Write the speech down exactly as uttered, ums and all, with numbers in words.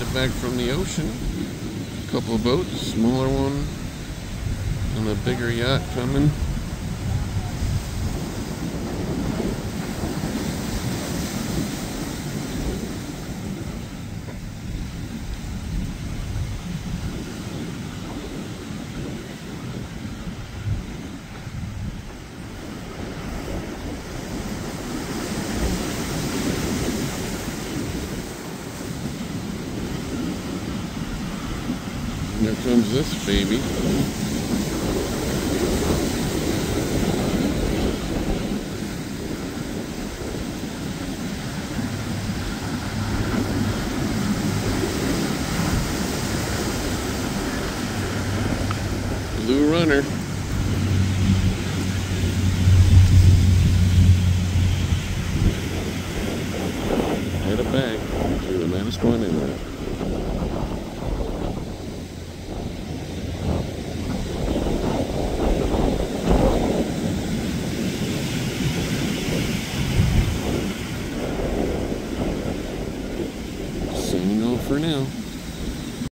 Headed back from the ocean. A couple of boats, smaller one and a bigger yacht coming. Here comes this baby. Blue Runner. Headed back to the Manasquan Inlet. Signing off for now.